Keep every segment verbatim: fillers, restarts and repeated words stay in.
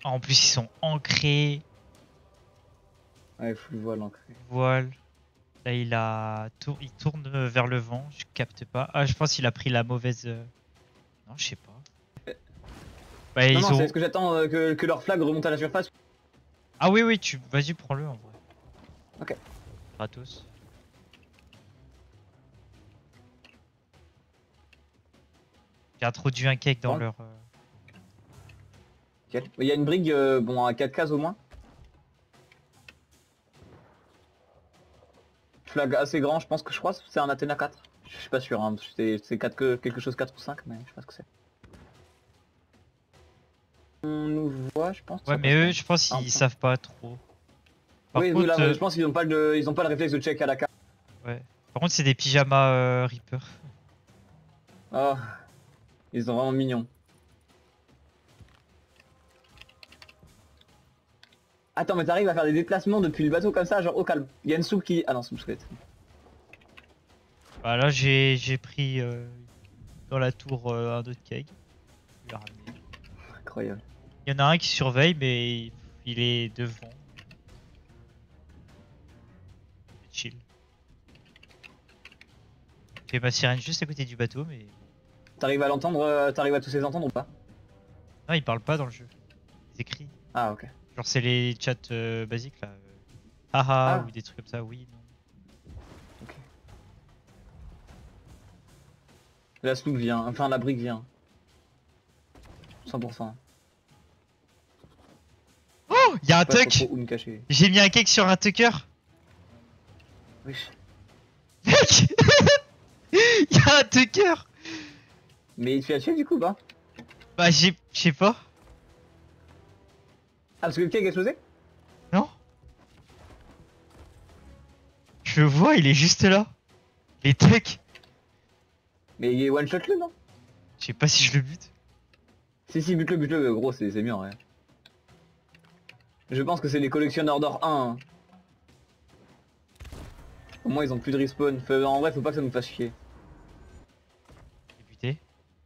Ah, en plus, ils sont ancrés. Ouais, full voile ancré. Voile. Là, il a tour... il tourne vers le vent. Je capte pas. Ah, je pense qu'il a pris la mauvaise. euh, Non, je sais pas. Bah, Non, ils non, c'est ont. ce que j'attends euh, que, que leur flag remonte à la surface. Ah oui, oui, tu. Vas-y, prends-le en vrai. Ok. Gratos. J'ai introduit un cake dans Bon. leur. euh, Nickel. Il y a une brigue, euh, bon, à quatre cases au moins. Flag assez grand, je pense que je crois que c'est un Athena quatre. Je suis pas sûr, hein. C'est quatre que quelque chose quatre ou cinq, mais je sais pas ce que c'est. On nous voit, je pense que Ouais, ça mais passe eux, pas. je pense Ah, qu'ils putain. savent pas trop. Par Oui, oui, contre, là, euh, je pense qu'ils ont pas le, ils ont pas le réflexe de check à la carte. ouais. Par contre, c'est des pyjamas euh, Reaper. Oh, ils sont vraiment mignons. Attends, mais t'arrives à faire des déplacements depuis le bateau comme ça, genre au calme. Il y a une soupe qui... Ah non, soupe squelette. Bah là, j'ai j'ai pris euh, dans la tour euh, un autre keg. Je l'ai ramené. Incroyable. Il y en a un qui surveille, mais il est devant. C'est chill. J'ai ma sirène juste à côté du bateau, mais T'arrives à l'entendre, euh, t'arrives à tous les entendre ou pas? non, il parle pas dans le jeu. Il écrit. Ah, ok. Genre, c'est les chats euh, basiques là. euh, Haha, Ah, ou des trucs comme ça, oui, non. ok. La soupe vient, enfin la brique vient. cent pour cent. Oh, il y a un Pas trop trop tuck. où me cacher. J'ai mis un cake sur un tucker. Oui. Mec, il y a un tucker. Mais il te fait tuer du coup, bah? Bah, j'ai, je sais pas. Ah, parce que le keg a explosé? Non? Je le vois, il est juste là. Les tucks. Mais il est one shot le, non? Je sais pas si je le bute. Si, si, bute-le, bute-le, gros, c'est mieux, ouais. Je pense que c'est les collectionneurs d'or un. Hein. Au moins, ils ont plus de respawn. Faut- En vrai, faut pas que ça nous fasse chier. J'ai buté.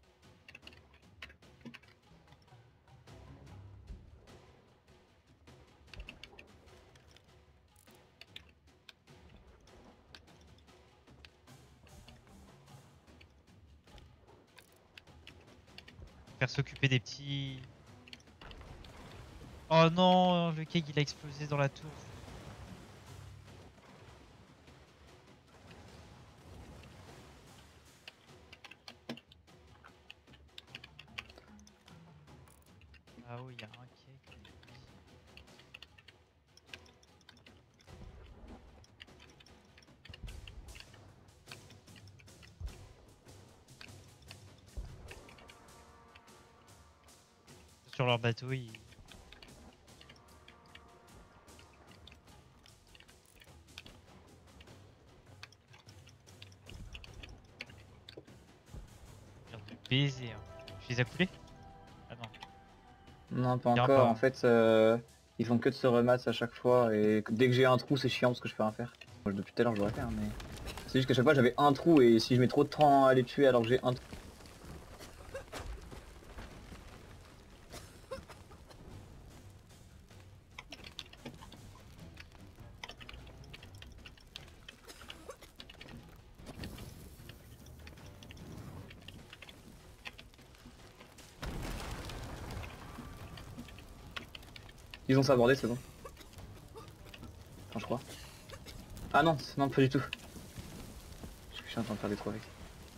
Faire s'occuper des petits. Oh non, le cake il a explosé dans la tour. Ah oui, il y a un cake. Sur leur bateau, ils. L'air de baiser. Hein. Tu les as coulés? Ah non. Non, pas Tiens encore. pas. En fait, euh, ils font que de se rematch à chaque fois. Et dès que j'ai un trou, c'est chiant parce que je peux rien faire. Moi, depuis tout à l'heure, je l'aurais fait, hein, mais... C'est juste qu'à chaque fois, j'avais un trou et si je mets trop de temps à les tuer alors que j'ai un trou... Ils ont sabordé, c'est bon. Enfin, je crois. Ah non, non, pas du tout. Je suis en train de faire des trous avec.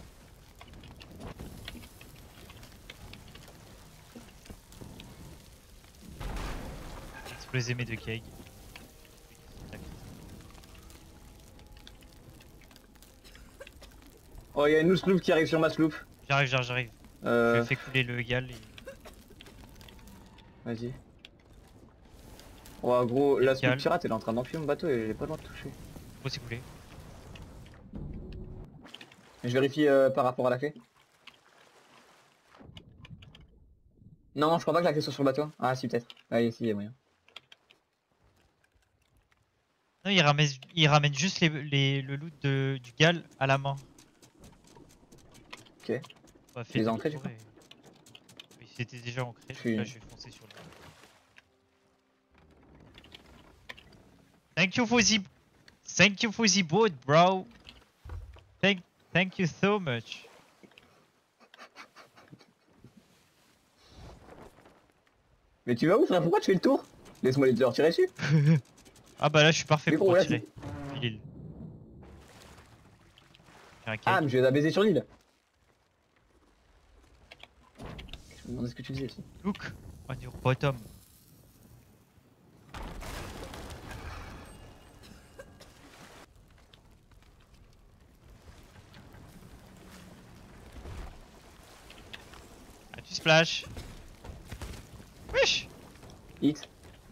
Exploser mes deux kegs. Oh, il y a une loose sloop qui arrive sur ma sloop. J'arrive, j'arrive, j'arrive. Euh... Je fais couler le gal et. Vas-y. Oh, gros, Et la le sloop gal. pirate, elle est en train d'enfuir mon bateau et elle est pas loin de toucher. Oh, c'est coulé. Je vérifie euh, par rapport à la clé. Non, je crois pas que la clé soit sur le bateau. Ah, si, peut-être. Ah, si, il y a moyen. Non, il ramène, il ramène juste les, les, le loot de, du gal à la main. Ok. Bah, Tu les fais as ancrés, du demi-tour coup? et. Oui, c'était déjà ancré. Je suis... Là, je vais foncer sur le. Thank you for the... Thank you for the boat, bro. Thank, thank you so much. Mais tu vas où frère? Pourquoi tu fais le tour? Laisse-moi les leur tirer dessus. Ah bah là je suis parfait Mais pour gros, là, tirer. L'île. Ah mais je vais la baiser sur l'île. Je me demandais ce que tu faisais ici. Look on your bottom. Ah tu splash. Wesh. X.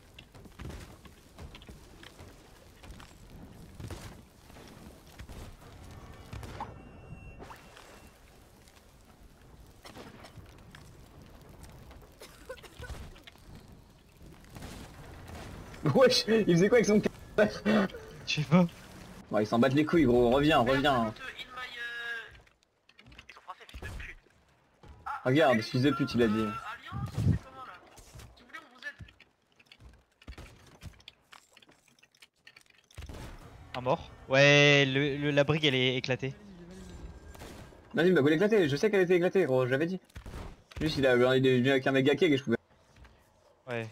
Wesh, il faisait quoi avec son c***? Je sais pas. Bon, ils s'en battent les couilles gros, reviens, reviens. Regarde, fils de pute il a dit. Un mort. Ouais le, le- la brigue elle est éclatée. Vas-y, bah vous l'éclater, je sais qu'elle était éclatée gros, je l'avais dit. Juste il a il est venu avec un méga keg et je pouvais. Ouais.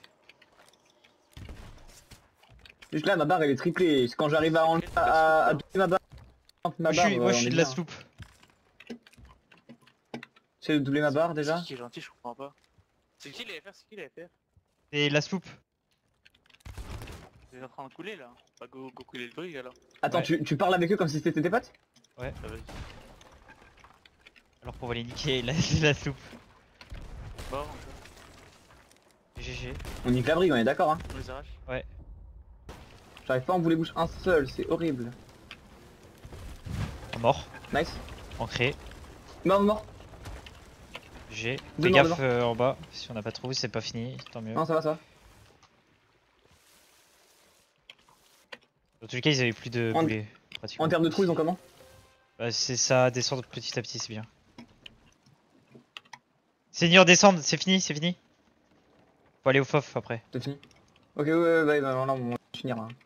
Juste là ma barre elle est triplée, quand j'arrive à enlever à, à doubler ma barre. Ma Moi je barre, suis, euh, moi, je on suis est de la bien. sloop. Tu sais de doubler ma barre déjà? C'est qui est gentil, je comprends pas. C'est qui les F R? C'est qui les F R? C'est la sloop. Vous êtes en train de couler là? Bah go, go couler le brigue alors. Attends, Ouais. tu, tu parles avec eux comme si c'était tes potes? Ouais. Ah, vas-y. Alors qu'on va les niquer la, la sloop. Bon, G G. On nique la brigue, on est d'accord hein? on les arrache. Ouais. J'arrive pas à en bouler bouche un seul, c'est horrible. Un mort. Nice. Ancré. Mort, mort. G. Deux Fais morts, gaffe deux euh, en bas. Si on n'a pas trouvé c'est pas fini. Tant mieux. Non, ça va, ça va. Dans tous les cas ils avaient plus de En- boulets. Pratiquement. En termes de trous, ils ont comment? Bah, c'est ça, descendre petit à petit, c'est bien. Seigneur, descendre, c'est fini, c'est fini. Faut aller au F O F après. C'est fini. Ok, ouais, ouais, ouais, bah, là, on va finir. Hein.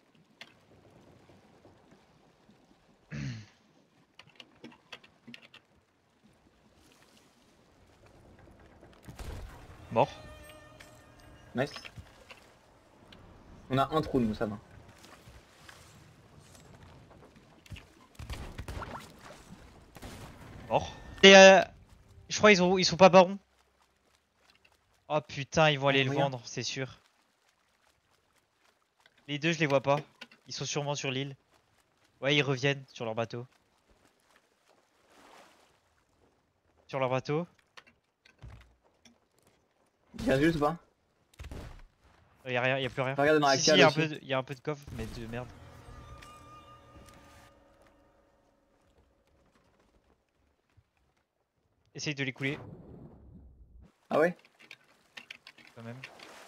Mort. Nice. On a un trou, nous, ça va. Mort. Et euh, je crois ils ont, ils sont pas barons. Oh putain, ils vont aller le Regarde. vendre, c'est sûr. Les deux, je les vois pas. Ils sont sûrement sur l'île. Ouais, ils reviennent sur leur bateau. Sur leur bateau. Y'a juste ou pas? Euh, Y'a rien, y'a plus rien. Regarde dans la Si, si, cale y a un aussi. peu de, y a un peu de coffre, mais de merde. Essaye de les couler, Ah ouais? quand même.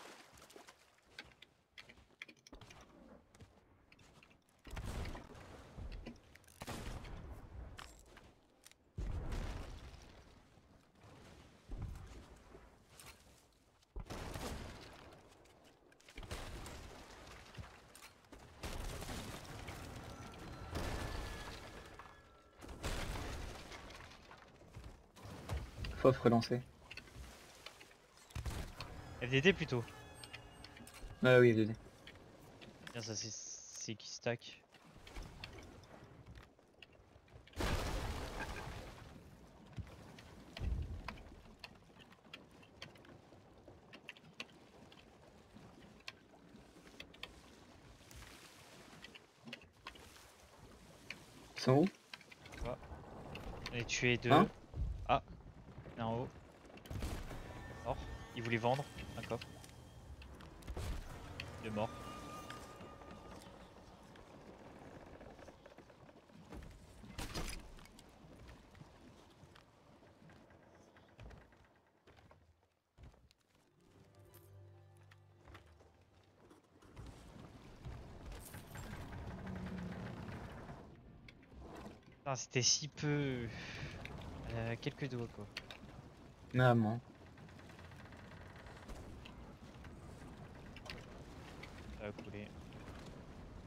Faut relancer. F D D plutôt. Ouais, oui, désolé. Bien, ça c'est c'est qui stack. Ils sont où? On est tué deux. Hein? Ah, il est en haut. Mort. Il voulait vendre un coffre. Deux morts. Putain, c'était si peu. Euh, quelques doigts quoi. Maman. Ça va couler.